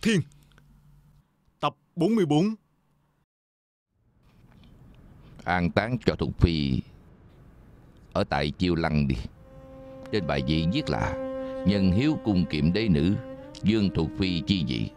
Thiên. Tập 44. An táng cho Thuộc Phi ở tại Chiêu Lăng đi. Trên bài vị viết là: nhân hiếu cung kiệm đế nữ, Dương Thuộc Phi chi vị.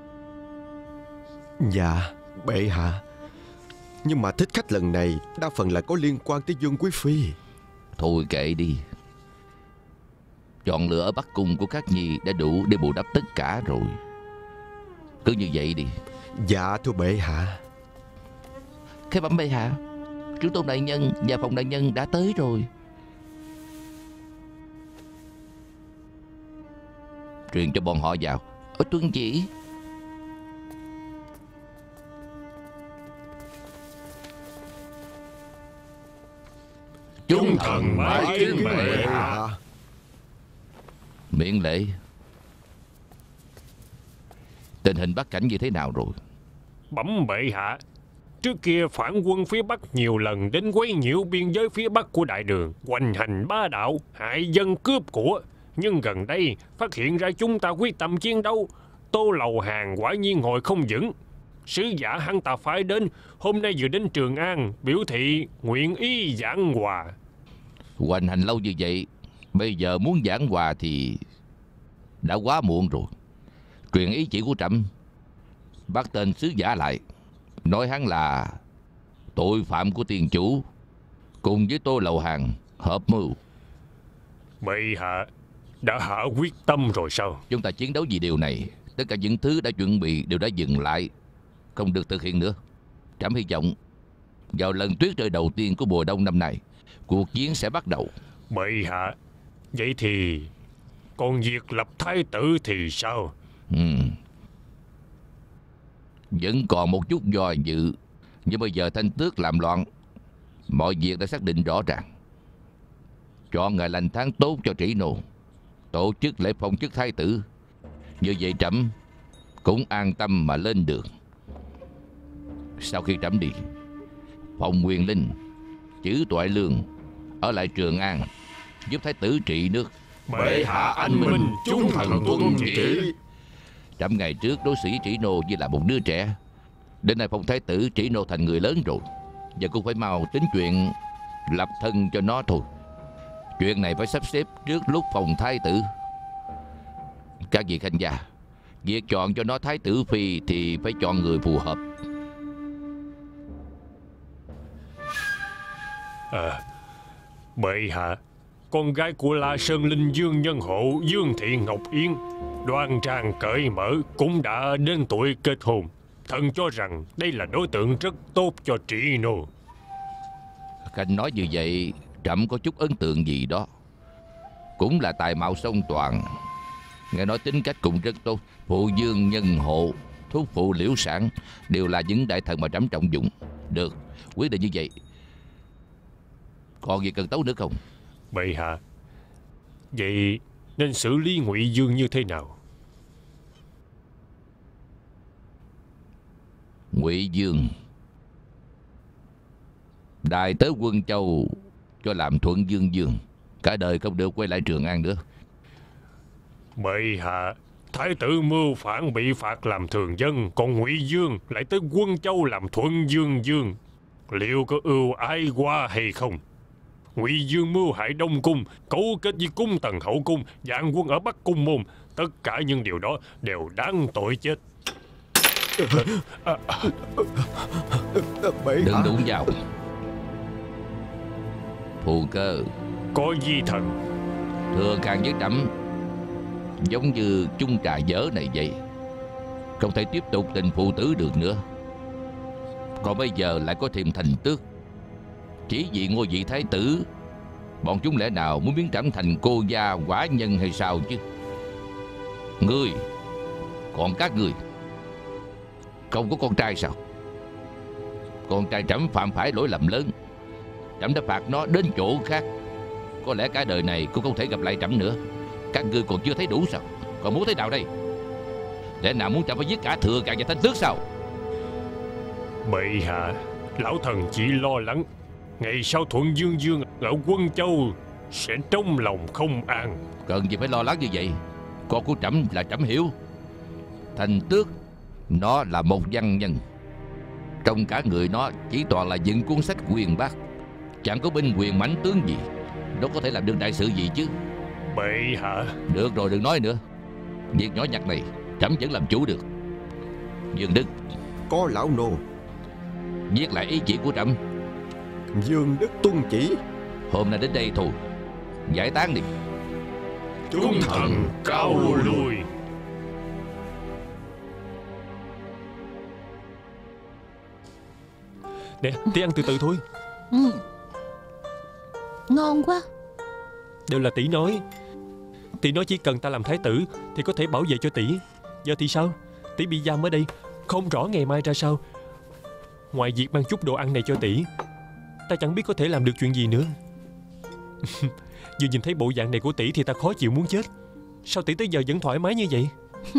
Dạ, bệ hạ. Nhưng mà thích khách lần này đa phần là có liên quan tới Dương quý phi. Thôi kệ đi. Chọn lựa ở Bắc Cung của các nhi đã đủ để bù đắp tất cả rồi. Cứ như vậy đi. Dạ thưa bệ hạ. Khẽ bẩm bệ hạ, Trưởng tôn đại nhân và Phòng đại nhân đã tới rồi. Truyền cho bọn họ vào. Tuân chỉ. Chúng thần bái kiến bệ hạ. Miễn lễ. Tình hình Bắc Cảnh như thế nào rồi? Bẩm bệ hạ, trước kia phản quân phía Bắc nhiều lần đến quấy nhiễu biên giới phía Bắc của đại đường, hoành hành bá đạo, hại dân cướp của. Nhưng gần đây phát hiện ra chúng ta quyết tâm chiến đấu. Tô Lầu Hàn quả nhiên ngồi không vững. Sứ giả hắn ta phái đến hôm nay vừa đến Trường An, biểu thị nguyện ý giảng hòa. Hoành hành lâu như vậy, bây giờ muốn giảng hòa thì đã quá muộn rồi. Truyền ý chỉ của trẫm, bắt tên sứ giả lại, nói hắn là tội phạm của tiền chủ, cùng với Tô Lầu Hàn hợp mưu. Bệ hạ đã hạ quyết tâm rồi sao? Chúng ta chiến đấu vì điều này. Tất cả những thứ đã chuẩn bị đều đã dừng lại, không được thực hiện nữa. Trẫm hy vọng vào lần tuyết rơi đầu tiên của mùa đông năm nay, cuộc chiến sẽ bắt đầu. Bệ hạ, vậy thì còn việc lập thái tử thì sao? Vẫn còn một chút do dự. Nhưng bây giờ Thanh Tước làm loạn, mọi việc đã xác định rõ ràng. Chọn ngày lành tháng tốt cho Trĩ Nô, tổ chức lễ phong chức thái tử. Như vậy trẫm cũng an tâm mà lên đường. Sau khi trẫm đi, Phong Nguyên Linh, Chữ Toại Lương ở lại Trường An giúp thái tử trị nước. Bệ hạ anh minh, chúng thần tuân chỉ. Trẫm ngày trước đối xử với Trĩ Nô như là một đứa trẻ. Đến nay phong thái tử Trĩ Nô thành người lớn rồi, giờ cũng phải mau tính chuyện lập thân cho nó thôi. Chuyện này phải sắp xếp trước lúc phong thái tử. Các vị khanh gia, việc chọn cho nó thái tử phi thì phải chọn người phù hợp. Bệ hạ, con gái của La Sơn Linh Dương Nhân Hộ Dương Thị Ngọc Yên đoan trang cởi mở, cũng đã đến tuổi kết hôn. Thần cho rằng đây là đối tượng rất tốt cho Trĩ Nô. Khanh nói như vậy, trẫm có chút ấn tượng gì đó. Cũng là tài mạo song toàn. Nghe nói tính cách cũng rất tốt. Phụ Dương Nhân Hộ, thúc phụ Liễu Sản đều là những đại thần mà trẫm trọng dụng. Được, quyết định như vậy. Còn gì cần tấu nữa không? Bệ hạ, vậy nên xử lý Ngụy Dương như thế nào? Ngụy Dương đài tới Quân Châu cho làm Thuận Dương Dương, cả đời không được quay lại Trường An nữa. Bệ hạ, thái tử mưu phản bị phạt làm thường dân, còn Ngụy Dương lại tới Quân Châu làm Thuận Dương Dương, liệu có ưu ái quá hay không? Ngụy Dương mưu hại Đông Cung, cấu kết với Cung Tần Hậu Cung, dàn quân ở Bắc Cung Môn. Tất cả những điều đó đều đáng tội chết. Đừng đụng vào. Phù Cơ, có di thần. thừa càng với trẫm giống như chung trà dở này vậy, không thể tiếp tục tình phụ tử được nữa. Còn bây giờ lại có thêm Thành Tước, chỉ vì ngôi vị thái tử. Bọn chúng lẽ nào muốn biến trẫm thành cô gia quả nhân hay sao chứ? Ngươi, còn các ngươi không có con trai sao? Con trai trẫm phạm phải lỗi lầm lớn, trẫm đã phạt nó đến chỗ khác. Có lẽ cả đời này cũng không thể gặp lại trẫm nữa. Các ngươi còn chưa thấy đủ sao? Còn muốn thế nào đây? Lẽ nào muốn trẫm phải giết cả Thừa Càn và Thanh Tước sao? Bệ hạ, lão thần chỉ lo lắng ngày sau Thuận Dương Dương ở Quân Châu sẽ trong lòng không an. Cần gì phải lo lắng như vậy? Con của trẫm là trẫm hiểu. Thành Tước, nó là một văn nhân. Trong cả người nó chỉ toàn là những cuốn sách quyền bác, chẳng có binh quyền mãnh tướng gì. Nó có thể làm được đại sự gì chứ? Bệ hạ. Được rồi, đừng nói nữa. Việc nhỏ nhặt này trẫm vẫn làm chủ được. Dương Đức, Có lão nô. viết lại ý chỉ của trẫm. Dương Đức tuân chỉ. Hôm nay đến đây thôi, giải tán đi. Chúng thần cáo lui. Nè, tí ăn từ từ thôi. Ngon quá. Đều là tỷ nói. Tỷ nói chỉ cần ta làm thái tử thì có thể bảo vệ cho tỷ. Giờ thì sao? Tỷ bị giam ở đây, không rõ ngày mai ra sao. Ngoài việc mang chút đồ ăn này cho tỷ, ta chẳng biết có thể làm được chuyện gì nữa. Vừa nhìn thấy bộ dạng này của tỷ thì ta khó chịu muốn chết. Sao tỷ tới giờ vẫn thoải mái như vậy?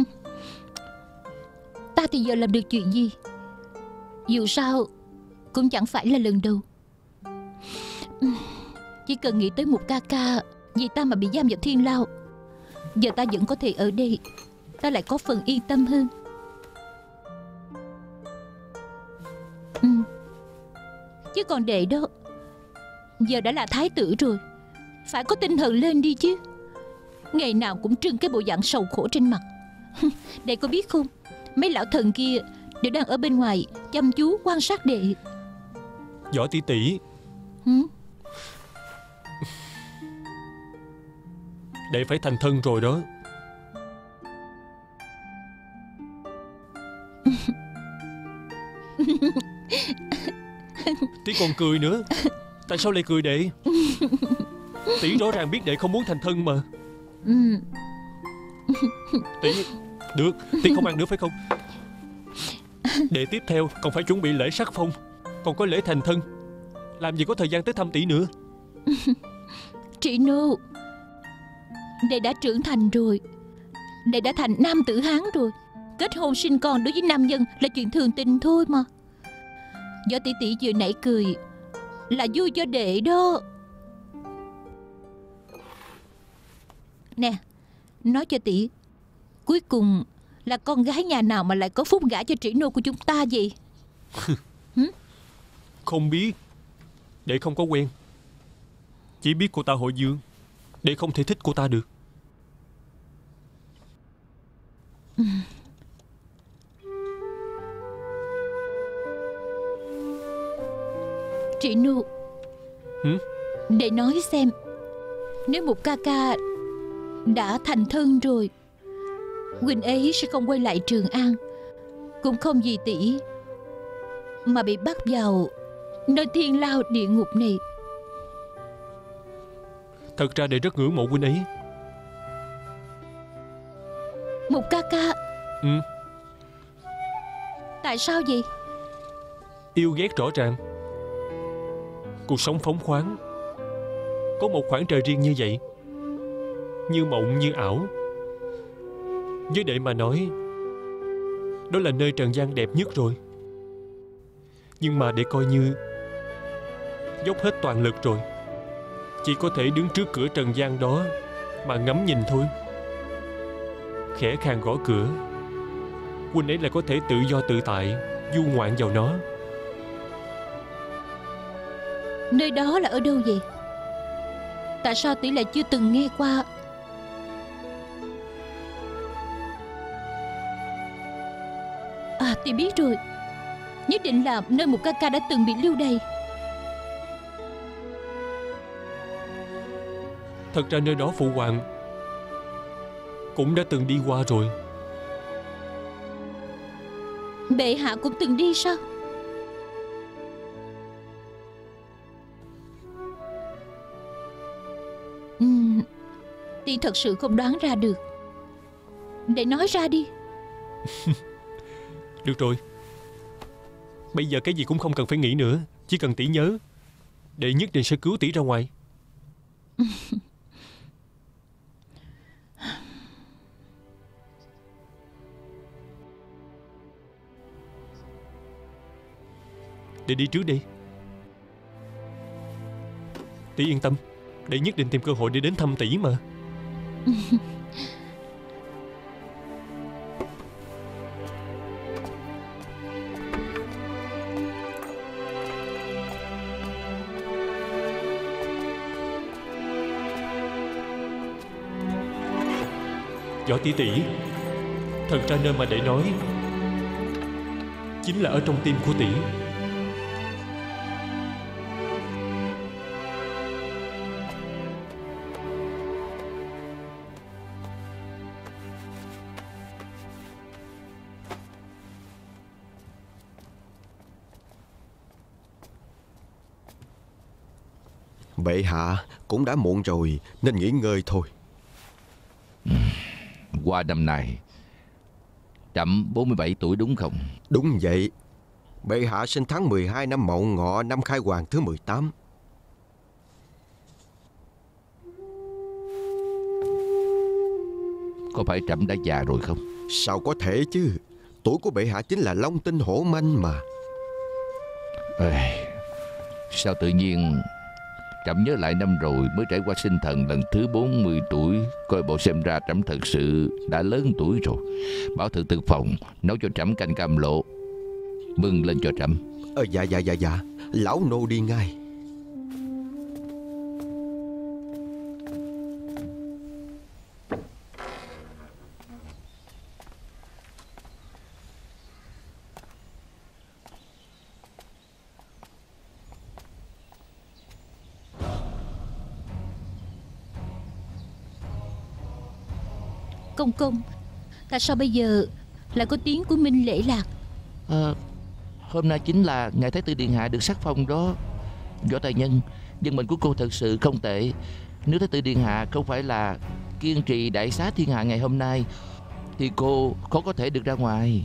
Ta thì giờ làm được chuyện gì? Dù sao cũng chẳng phải là lần đầu. Chỉ cần nghĩ tới một ca ca vì ta mà bị giam vào thiên lao, giờ ta vẫn có thể ở đây, ta lại có phần yên tâm hơn. Chứ còn đệ đó, giờ đã là thái tử rồi, phải có tinh thần lên đi chứ. Ngày nào cũng trưng cái bộ dạng sầu khổ trên mặt. Đệ có biết không, mấy lão thần kia đều đang ở bên ngoài chăm chú quan sát đệ. Võ tỷ tỷ, đệ phải thành thân rồi đó. Tỷ còn cười nữa. Tại sao lại cười đệ? Tỷ rõ ràng biết đệ không muốn thành thân mà. Tỷ, được, tỷ không ăn nữa phải không? Đệ tiếp theo còn phải chuẩn bị lễ sắc phong, còn có lễ thành thân. Làm gì có thời gian tới thăm tỷ nữa. Trị Nô, đệ đã trưởng thành rồi, đệ đã thành nam tử Hán rồi. Kết hôn sinh con đối với nam nhân là chuyện thường tình thôi mà. Do tỷ tỷ vừa nãy cười là vui cho đệ đó. Nè, nói cho tỷ, cuối cùng là con gái nhà nào mà lại có phúc gả cho Trị Nô của chúng ta vậy? Không biết. Đệ không có quen. Chỉ biết cô ta họ Dương. Đệ không thể thích cô ta được. Trị Nô, đệ nói xem, nếu một ca ca đã thành thân rồi, huynh ấy sẽ không quay lại Trường An, cũng không vì tỷ mà bị bắt vào nơi thiên lao địa ngục này. Thật ra đệ rất ngưỡng mộ huynh ấy. Một ca ca? Tại sao vậy? Yêu ghét rõ ràng. Cuộc sống phóng khoáng, có một khoảng trời riêng như vậy, như mộng như ảo. Với đệ mà nói, đó là nơi trần gian đẹp nhất rồi. Nhưng mà đệ coi như dốc hết toàn lực rồi, chỉ có thể đứng trước cửa trần gian đó mà ngắm nhìn thôi. Khẽ khàng gõ cửa, huynh ấy lại có thể tự do tự tại du ngoạn vào nó. Nơi đó là ở đâu vậy? Tại sao tỷ lại chưa từng nghe qua? À, tỷ biết rồi. Nhất định là nơi một ca ca đã từng bị lưu đày. Thật ra nơi đó phụ hoàng cũng đã từng đi qua rồi. Bệ hạ cũng từng đi sao? Tỷ thật sự không đoán ra được. Để nói ra đi. Được rồi, bây giờ cái gì cũng không cần phải nghĩ nữa. Chỉ cần tỷ nhớ, đệ nhất định sẽ cứu tỷ ra ngoài. Đệ đi trước đi. Tỷ yên tâm, đệ nhất định tìm cơ hội để đến thăm tỷ mà. Võ tỷ tỷ, thật ra nơi mà để nói chính là ở trong tim của tỷ. Bệ hạ, cũng đã muộn rồi nên nghỉ ngơi thôi. Qua năm nay trẫm 47 tuổi đúng không? Đúng vậy. Bệ hạ sinh tháng 12 năm Mậu Ngọ, năm Khai Hoàng thứ 18. Có phải trẫm đã già rồi không? Sao có thể chứ? Tuổi của bệ hạ chính là long tinh hổ manh mà. Sao tự nhiên trẫm nhớ lại năm rồi mới trải qua sinh thần lần thứ 40 tuổi. Coi bộ xem ra trẫm thật sự đã lớn tuổi rồi. Bảo thượng thực phòng nấu cho trẫm canh cam lộ, bưng lên cho trẫm. Dạ. Lão nô đi ngay. Công, tại sao bây giờ lại có tiếng của Minh Lễ Lạc? Hôm nay chính là ngày Thái tử điện hạ được sắc phong đó. Võ tài nhân, dân mệnh của cô thật sự không tệ. Nếu Thái tử điện hạ không phải là kiên trì đại xá thiên hạ ngày hôm nay thì cô khó có thể được ra ngoài.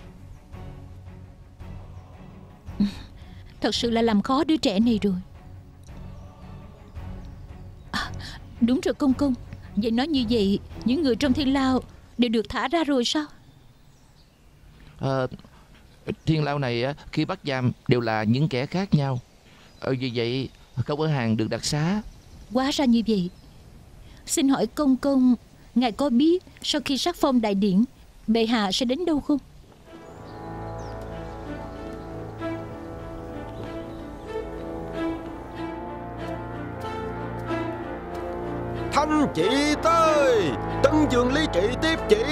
Thật sự là làm khó đứa trẻ này rồi. Đúng rồi công. Vậy nói như vậy, những người trong thiên lao đều được thả ra rồi sao? Thiên lao này khi bắt giam đều là những kẻ khác nhau. Vì vậy không có hàng được đặc xá. Hóa ra như vậy. Xin hỏi công, ngài có biết sau khi sắc phong đại điển bệ hạ sẽ đến đâu không? Thanh chị tới, Tân Dương Lý Trị tiếp chị.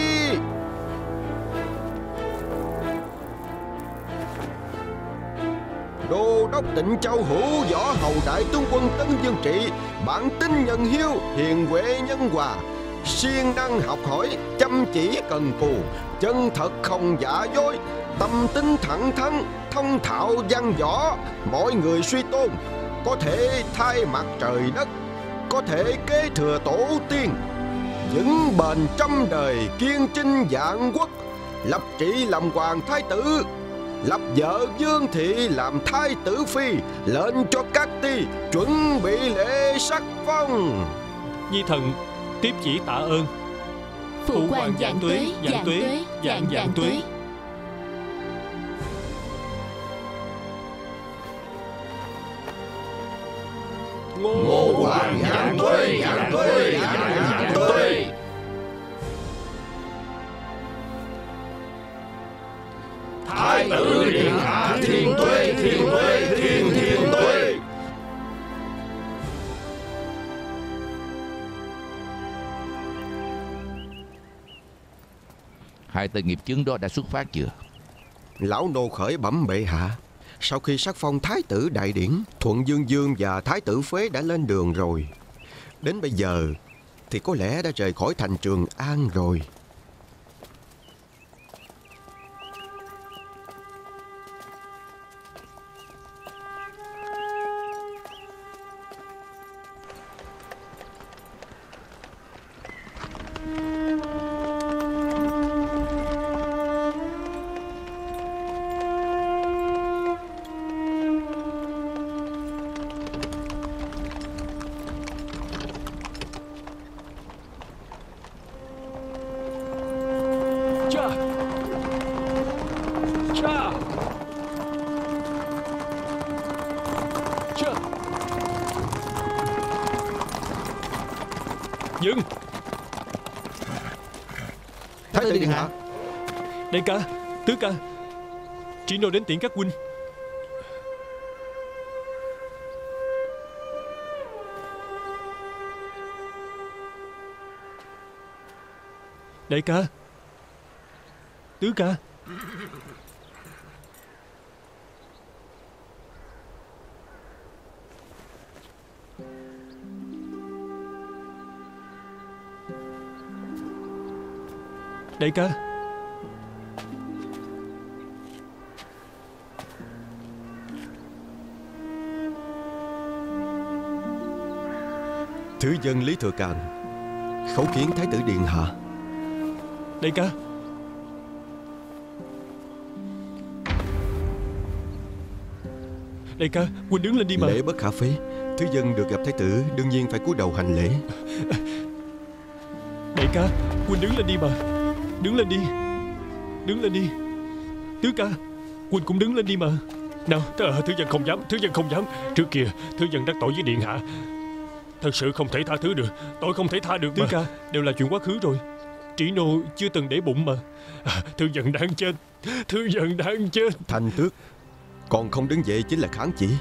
Đô đốc Tịnh Châu Hữu Võ Hầu Đại Tướng quân Tân Dương Trị, bản tính nhân hiếu, hiền huệ nhân hòa, siêng năng học hỏi, chăm chỉ cần cù, chân thật không giả dối, tâm tính thẳng thắn, thông thạo văn võ, mọi người suy tôn, có thể thay mặt trời đất, có thể kế thừa tổ tiên, vững bền trăm đời, kiên trinh vạn quốc, lập trị làm hoàng thái tử, lập vợ Dương Thị làm thái tử phi, lệnh cho các ty chuẩn bị lễ sắc phong. Nhi thần tiếp chỉ tạ ơn. Phụ hoàng vạn tuế, vạn tuế. Ngô hoàng vạn tuế, vạn tuế. Thái tử điện hạ thiên tuế, thiên tuế. Hai tên nghiệp chướng đó đã xuất phát chưa? Lão nô khởi bẩm bệ hạ, sau khi sắc phong thái tử đại điển, Thuận Dương Dương và thái tử Phế đã lên đường rồi. Đến bây giờ thì có lẽ đã rời khỏi thành Trường An rồi. Dừng. Thái tử điện hạ. Đại ca, tứ ca, Chỉ nô đến tiễn các huynh. Đại ca, tứ ca. Đại ca. Thứ dân Lý Thừa Càn khấu kiến Thái tử điện hạ. Đại ca. Đại ca, huynh đứng lên đi mà. Lễ bất khả phí. Thứ dân được gặp Thái tử đương nhiên phải cúi đầu hành lễ. Đại ca, huynh đứng lên đi mà. Đứng lên đi. Đứng lên đi. Tứ ca, huynh cũng đứng lên đi mà. Nào, thứ dân không dám. Thứ dân không dám. Trước kia thứ dân đắc tội với điện hạ, thật sự không thể tha thứ được. Tội không thể tha được mà. Tứ ca, đều là chuyện quá khứ rồi. Trĩ nô chưa từng để bụng mà. Thứ dân đáng chết. Thứ dân đáng chết. Thanh tước còn không đứng dậy chính là kháng chỉ.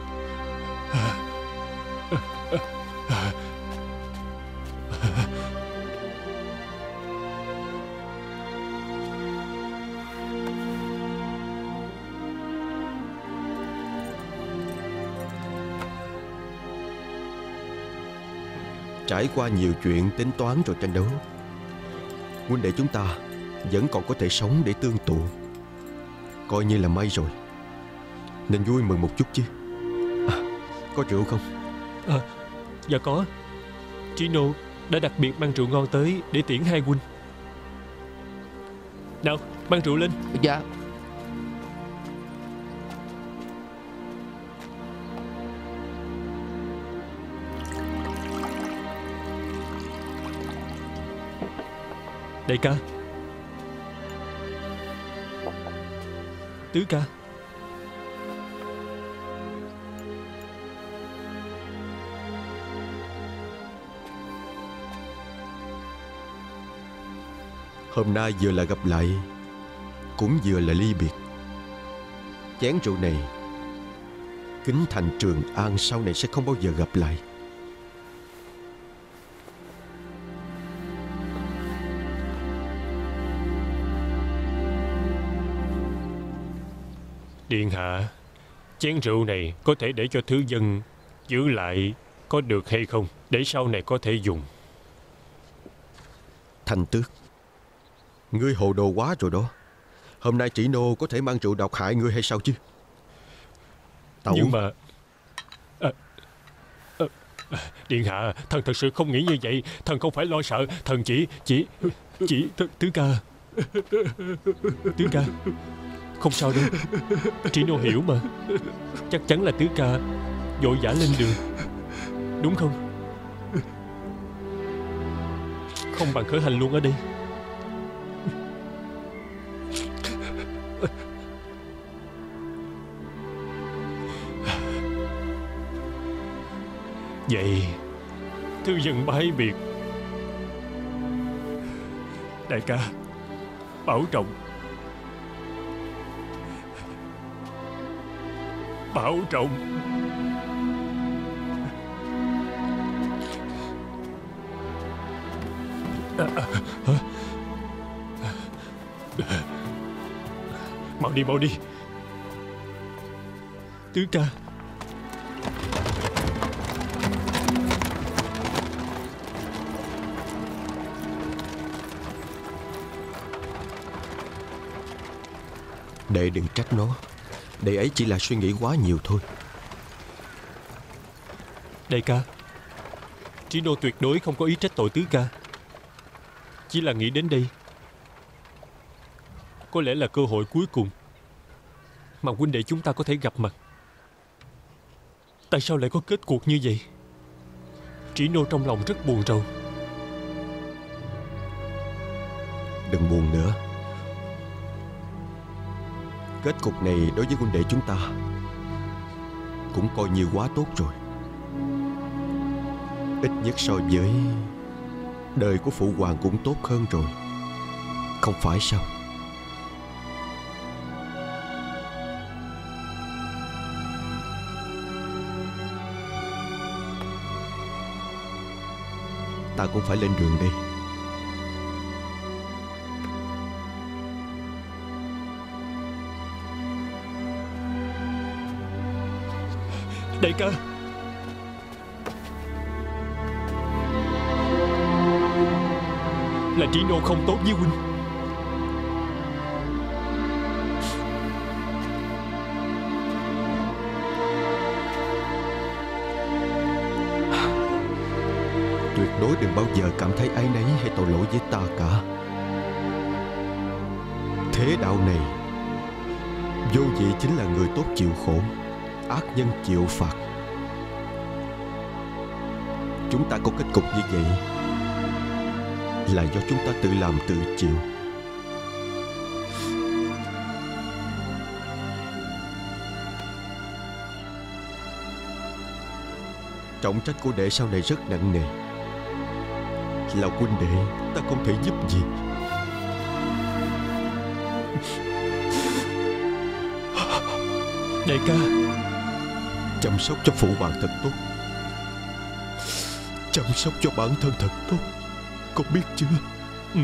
Trải qua nhiều chuyện tính toán rồi tranh đấu, huynh đệ chúng ta vẫn còn có thể sống để tương tụ, coi như là may rồi. Nên vui mừng một chút chứ. Có rượu không? Dạ có. Trĩ nô đã đặc biệt mang rượu ngon tới để tiễn hai huynh. Nào, mang rượu lên. Dạ. Đại ca. Tứ ca. Hôm nay vừa là gặp lại, cũng vừa là ly biệt. Chén rượu này kính thành Trường An sau này sẽ không bao giờ gặp lại. Điện hạ, chén rượu này có thể để cho thứ dân giữ lại có được hay không, để sau này có thể dùng. Thanh tước, ngươi hồ đồ quá rồi đó. Hôm nay Trĩ nô có thể mang rượu độc hại ngươi hay sao chứ? Nhưng mà điện hạ, thần thật sự không nghĩ như vậy. Thần không phải lo sợ. Thần chỉ Tứ ca. Tứ ca, không sao đâu. Trĩ nô hiểu mà. Chắc chắn là tứ ca vội vã lên đường, đúng không? Không bằng khởi hành luôn ở đây. Vậy thư dân bái biệt. Đại ca, bảo trọng. Bảo trọng. Mau đi, mau đi. Tứ ca. Đệ đừng trách nó. Đệ ấy chỉ là suy nghĩ quá nhiều thôi. Đại ca, Trĩ nô tuyệt đối không có ý trách tội tứ ca. Chỉ là nghĩ đến đây, có lẽ là cơ hội cuối cùng mà huynh đệ chúng ta có thể gặp mặt. Tại sao lại có kết cuộc như vậy? Trĩ nô trong lòng rất buồn rầu. Đừng buồn nữa. Kết cục này đối với huynh đệ chúng ta cũng coi như quá tốt rồi. Ít nhất so với đời của phụ hoàng cũng tốt hơn rồi, không phải sao? Ta cũng phải lên đường đây. Đại ca, là Trino không tốt với huynh. Tuyệt đối đừng bao giờ cảm thấy áy náy hay tội lỗi với ta cả. Thế đạo này vô vị chính là người tốt chịu khổ, ác nhân chịu phạt. Chúng ta có kết cục như vậy là do chúng ta tự làm tự chịu. Trọng trách của đệ sau này rất nặng nề. Là huynh đệ, ta không thể giúp gì. Đại ca, chăm sóc cho phụ hoàng thật tốt, chăm sóc cho bản thân thật tốt, con biết chưa? Ừ.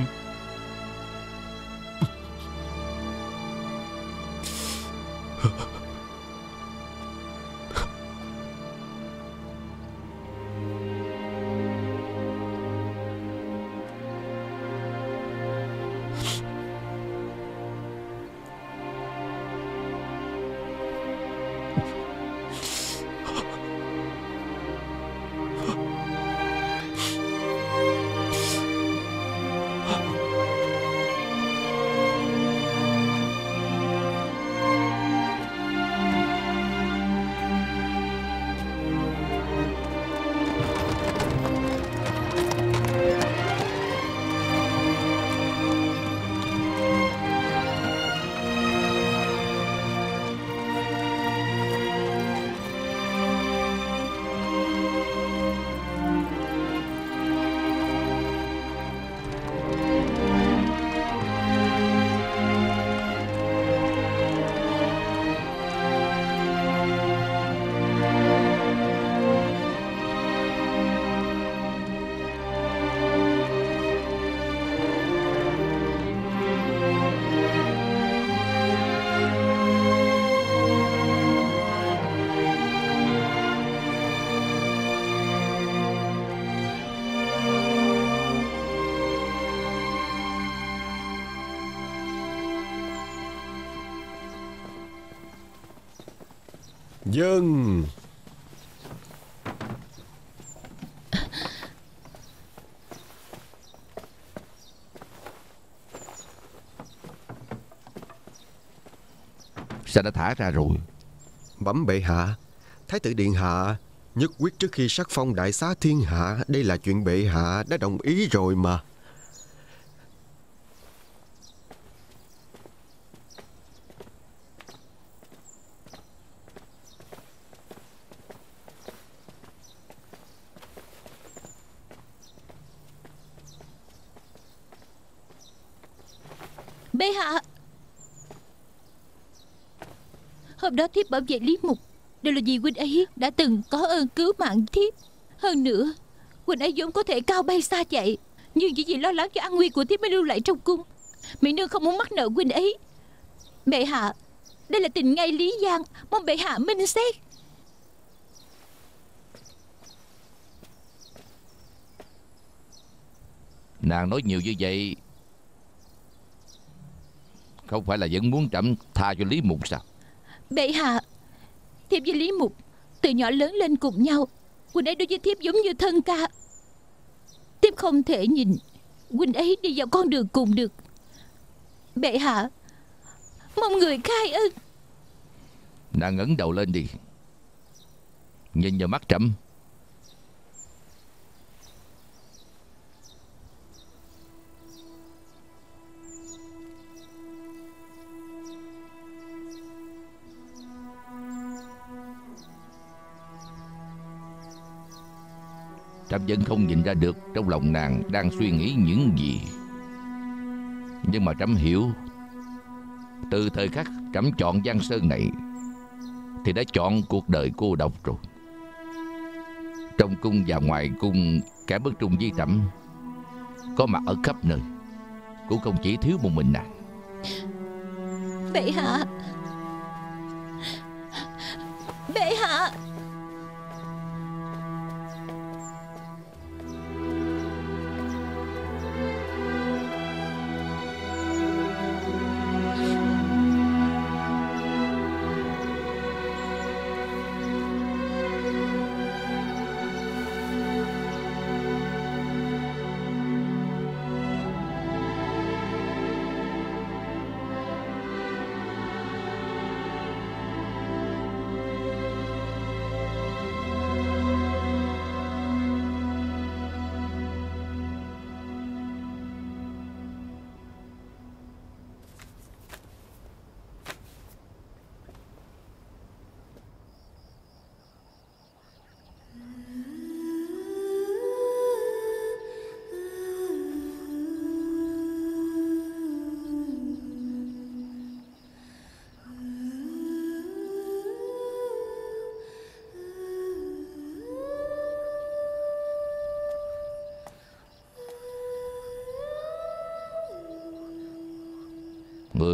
Vâng. Sao đã thả ra rồi? Bẩm bệ hạ, Thái tử điện hạ nhất quyết trước khi sắc phong đại xá thiên hạ. Đây là chuyện bệ hạ đã đồng ý rồi mà. Bệ hạ, hôm đó thiếp bảo vệ Lý Mục đều là vì huynh ấy đã từng có ơn cứu mạng thiếp. Hơn nữa, huynh ấy vốn có thể cao bay xa chạy, nhưng chỉ vì lo lắng cho an nguy của thiếp mới lưu lại trong cung. Mỹ nương không muốn mắc nợ huynh ấy. Bệ hạ, đây là tình ngay lý giang, mong bệ hạ minh xét. Nàng nói nhiều như vậy không phải là vẫn muốn trẫm tha cho Lý Mục sao? Bệ hạ, thiếp với Lý Mục từ nhỏ lớn lên cùng nhau. Huynh ấy đối với thiếp giống như thân ca. Thiếp không thể nhìn huynh ấy đi vào con đường cùng được. Bệ hạ, mong người khai ân. Nàng ngẩng đầu lên đi, nhìn vào mắt trẫm. Trẫm vẫn không nhìn ra được trong lòng nàng đang suy nghĩ những gì. Nhưng mà trẫm hiểu, từ thời khắc trẫm chọn Giang Sơn này thì đã chọn cuộc đời cô độc rồi. Trong cung và ngoài cung, kẻ bất trung với trẫm có mặt ở khắp nơi, cũng không chỉ thiếu một mình nàng. Bệ hạ, bệ hạ,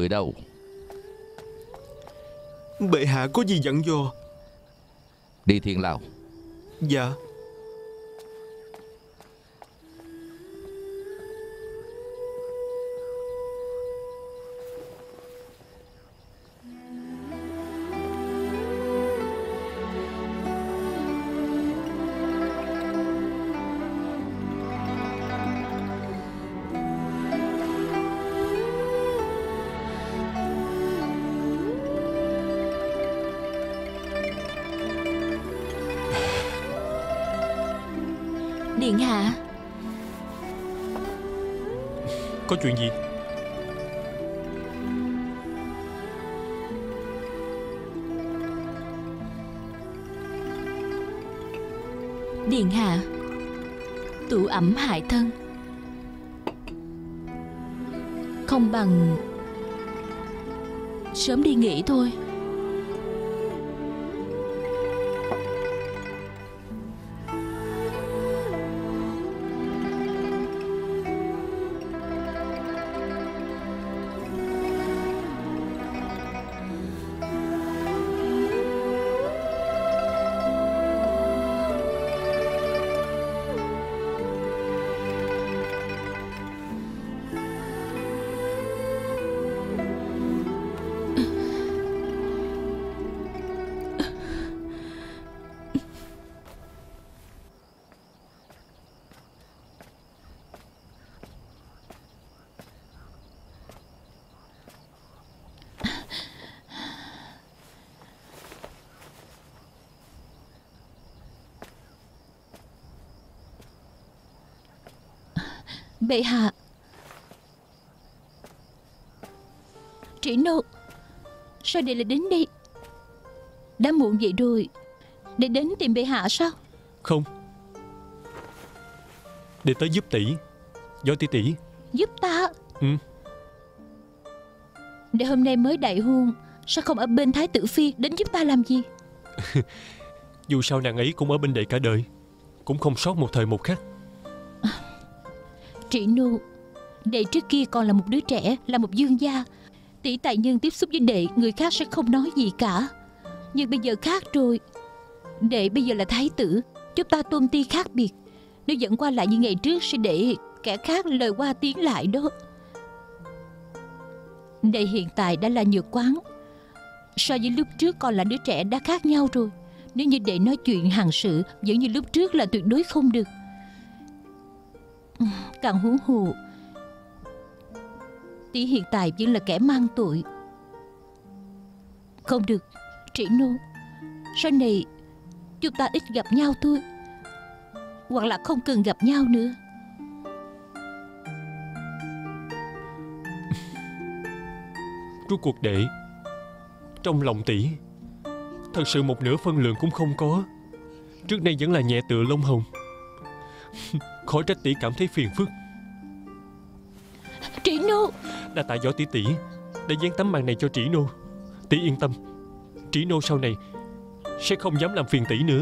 người đâu? Bệ hạ có gì dặn dò? Đi Thiên Lao. Dạ. Điện hạ. Có chuyện gì? Điện hạ, tủ ẩm hại thân, không bằng sớm đi nghỉ thôi. Bệ hạ. Trĩ Nô, sao đệ lại đến đây? Đã muộn vậy rồi, để đến tìm bệ hạ sao? Không, để tới giúp tỷ. Võ tỷ tỷ. Giúp ta? Ừ. Để hôm nay mới đại hôn, sao không ở bên Thái tử Phi, đến giúp ta làm gì? Dù sao nàng ấy cũng ở bên đệ cả đời, cũng không sót một thời một khắc. Trĩ Nô, đệ trước kia còn là một đứa trẻ, là một dương gia. Tỷ tài nhân tiếp xúc với đệ, người khác sẽ không nói gì cả. Nhưng bây giờ khác rồi. Đệ bây giờ là thái tử, chúng ta tôn ti khác biệt. Nếu vẫn qua lại như ngày trước sẽ để kẻ khác lời qua tiếng lại đó. Đệ hiện tại đã là nhược quán, so với lúc trước còn là đứa trẻ đã khác nhau rồi. Nếu như đệ nói chuyện hành sự vẫn như lúc trước là tuyệt đối không được. Càng huống hồ, tỷ hiện tại vẫn là kẻ mang tội. Không được, Trĩ Nô, sau này chúng ta ít gặp nhau thôi, hoặc là không cần gặp nhau nữa. Rốt cuộc đệ, trong lòng tỷ thật sự một nửa phân lượng cũng không có. Trước nay vẫn là nhẹ tựa lông hồng. Khỏi trách tỷ cảm thấy phiền phức. Trĩ Nô, Đa tạ Võ tỷ tỷ đã dán tấm màn này cho Trĩ Nô. Tỷ yên tâm, Trĩ Nô sau này sẽ không dám làm phiền tỷ nữa.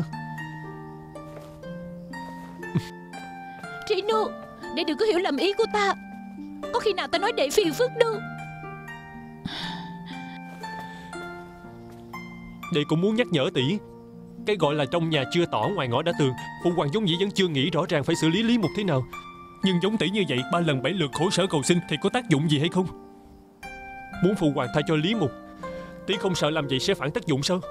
Trĩ Nô, đệ đừng có hiểu lầm ý của ta. Có khi nào ta nói đệ phiền phức đâu. Đệ cũng muốn nhắc nhở tỷ, cái gọi là trong nhà chưa tỏ ngoài ngõ đã tường. Phụ hoàng giống dĩ vẫn chưa nghĩ rõ ràng phải xử lý Lý Mục thế nào. Nhưng giống tỷ như vậy 3 lần 7 lượt khổ sở cầu xin thì có tác dụng gì hay không? Muốn phụ hoàng tha cho Lý Mục, tỷ không sợ làm vậy sẽ phản tác dụng sao?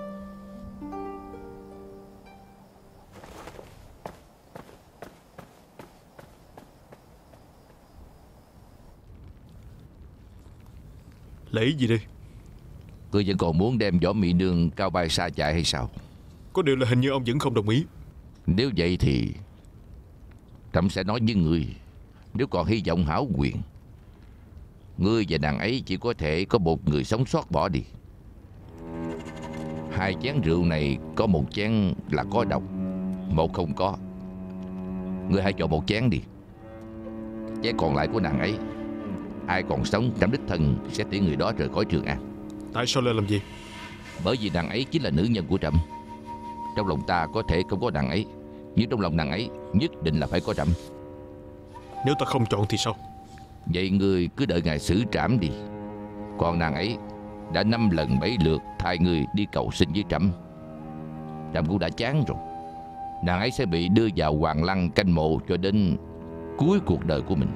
Lễ gì đây? Ngươi vẫn còn muốn đem Võ Mị Nương cao bay xa chạy hay sao? Có điều là hình như ông vẫn không đồng ý. Nếu vậy thì Trẫm sẽ nói với ngươi, nếu còn hy vọng hảo quyền, ngươi và nàng ấy chỉ có thể có một người sống sót bỏ đi. 2 chén rượu này có 1 chén là có độc, 1 không có. Ngươi hãy chọn 1 chén đi. Chén còn lại của nàng ấy, ai còn sống Trẫm đích thân sẽ tiễn người đó rời khỏi Trường An. Tại sao lại làm gì? Bởi vì nàng ấy chính là nữ nhân của Trẫm. Trong lòng ta có thể không có nàng ấy, nhưng trong lòng nàng ấy nhất định là phải có Trẫm. Nếu ta không chọn thì sao? Vậy ngươi cứ đợi ngài xử trảm đi. Còn nàng ấy đã 5 lần 7 lượt thay người đi cầu xin với Trẫm. Trẫm cũng đã chán rồi. Nàng ấy sẽ bị đưa vào Hoàng Lăng canh mộ cho đến cuối cuộc đời của mình.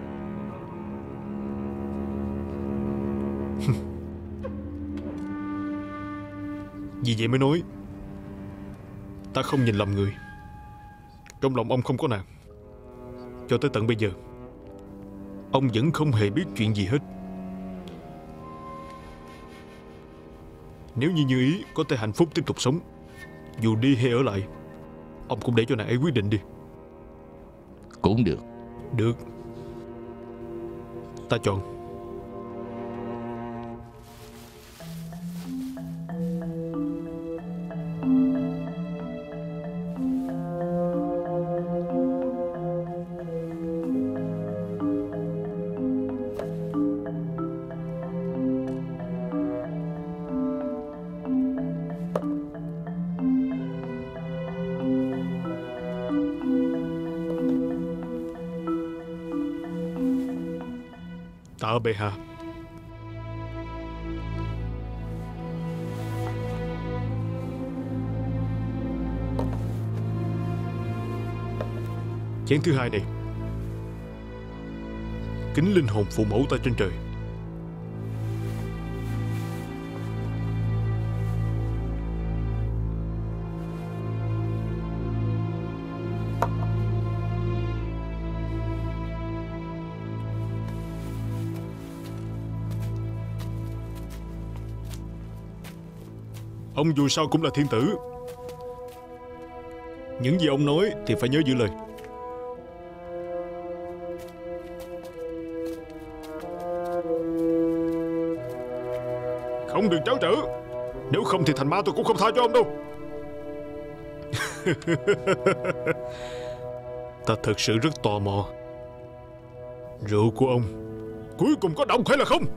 Vì vậy mới nói ta không nhìn lầm người. Trong lòng ông không có nàng. Cho tới tận bây giờ ông vẫn không hề biết chuyện gì hết. Nếu như ý có thể hạnh phúc tiếp tục sống, dù đi hay ở lại, ông cũng để cho nàng ấy quyết định đi. Cũng được. Được. Ta chọn. Tạ bệ hạ. Chén thứ hai này kính linh hồn phụ mẫu ta trên trời. Ông dù sao cũng là thiên tử. Những gì ông nói thì phải nhớ giữ lời. Không được tráo trở. Nếu không thì thành ma tôi cũng không tha cho ông đâu. Ta thật sự rất tò mò, rượu của ông cuối cùng có độc hay là không?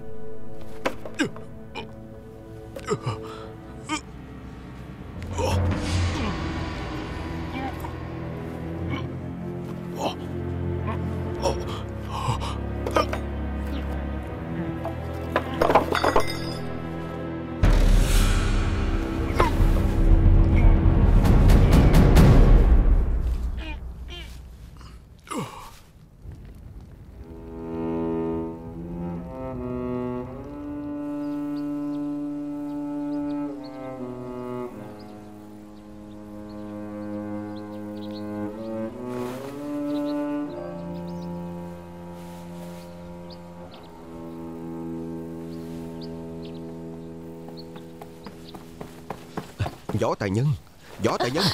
Võ Tài Nhân, Võ Tài Nhân,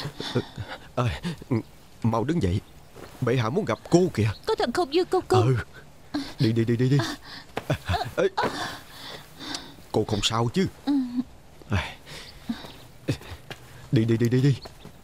mau đứng dậy. Bệ hạ muốn gặp cô kìa. Có thật không Dương Công Công? Đi. Cô không sao chứ? Đi.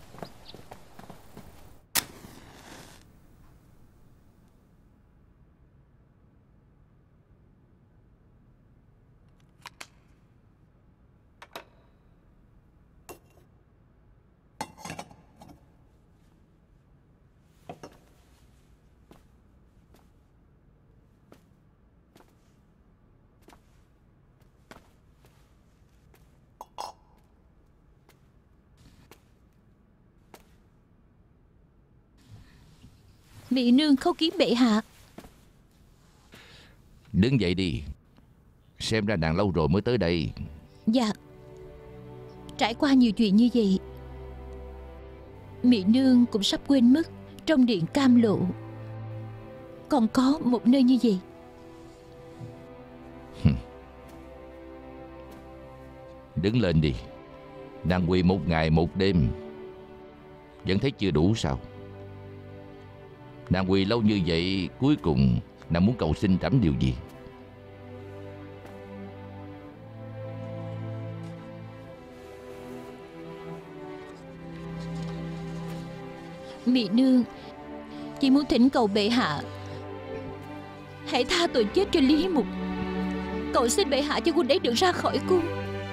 Mỹ nương khấu kiến bệ hạ. Đứng dậy đi. Xem ra nàng lâu rồi mới tới đây. Dạ. Trải qua nhiều chuyện như vậy, Mỹ nương cũng sắp quên mất trong điện Cam Lộ còn có một nơi như vậy. Đứng lên đi. Nàng quỳ 1 ngày 1 đêm vẫn thấy chưa đủ sao? Nàng quỳ lâu như vậy, cuối cùng nàng muốn cầu xin trẫm điều gì? Mỹ nương chỉ muốn thỉnh cầu bệ hạ hãy tha tội chết cho Lý Mục. Cầu xin bệ hạ cho quân ấy được ra khỏi cung.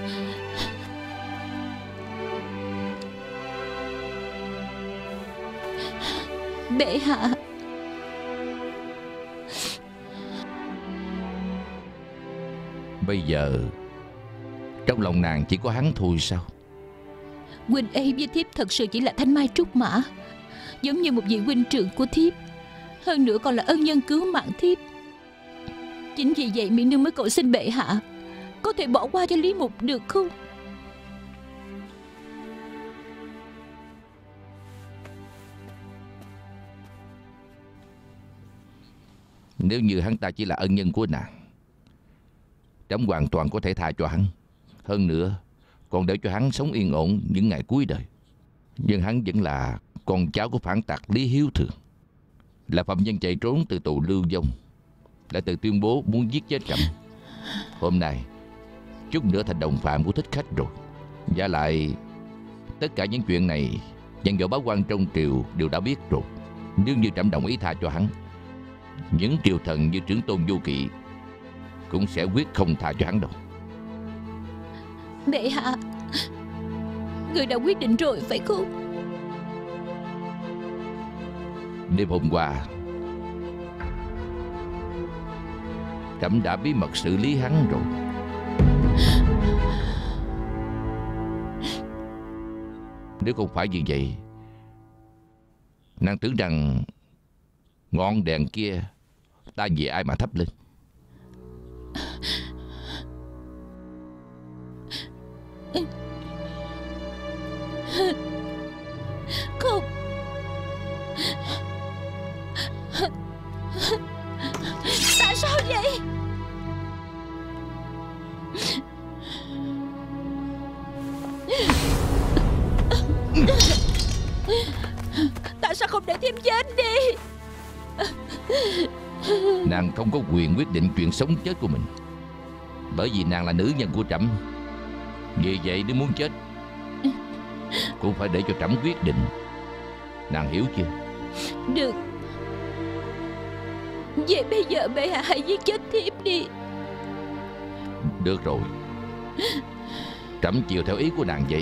Bệ hạ. Bây giờ trong lòng nàng chỉ có hắn thôi sao? Huynh ấy với thiếp thật sự chỉ là thanh mai trúc mã, giống như một vị huynh trưởng của thiếp, hơn nữa còn là ân nhân cứu mạng thiếp. Chính vì vậy mỹ nương mới cầu xin bệ hạ có thể bỏ qua cho Lý Mục được không? Nếu như hắn ta chỉ là ân nhân của nàng, trẫm hoàn toàn có thể tha cho hắn. Hơn nữa còn để cho hắn sống yên ổn những ngày cuối đời. Nhưng hắn vẫn là con cháu của phản tặc Lý Hiếu Thường, là phạm nhân chạy trốn từ tù Lưu Vong, lại tự tuyên bố muốn giết chết trẫm. Hôm nay chút nữa thành đồng phạm của thích khách rồi. Và lại tất cả những chuyện này dàn võ bá quan trong triều đều đã biết rồi. Nếu như trẫm đồng ý tha cho hắn, những triều thần như Trưởng Tôn Vô Kỵ cũng sẽ quyết không tha cho hắn đâu. Bệ hạ, người đã quyết định rồi phải không? Đêm hôm qua trẫm đã bí mật xử lý hắn rồi. Nếu không phải như vậy, nàng tưởng rằng ngọn đèn kia ta vì ai mà thắp lên? Không. Tại sao vậy? Tại sao không để thiếp chết đi? Nàng không có quyền quyết định chuyện sống chết của mình, bởi vì nàng là nữ nhân của trẫm. Vì vậy nếu muốn chết cũng phải để cho trẫm quyết định. Nàng hiểu chưa? Được. Vậy bây giờ bệ hạ hãy giết chết thiếp đi. Được rồi, trẫm chiều theo ý của nàng vậy.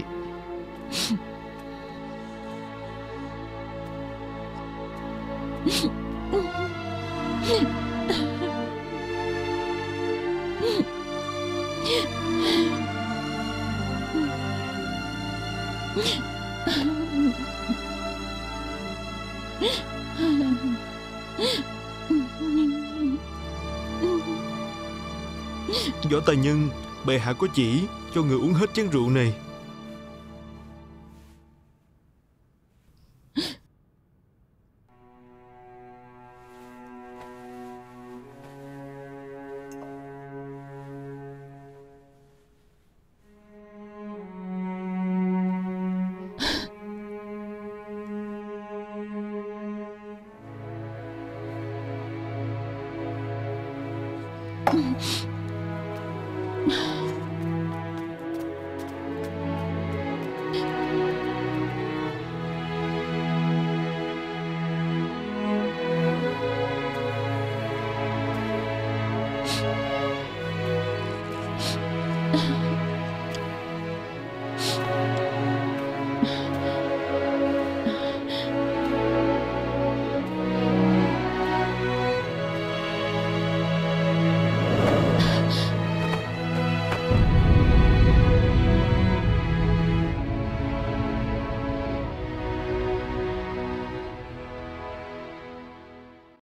Võ tài nhân, bệ hạ có chỉ cho người uống hết chén rượu này.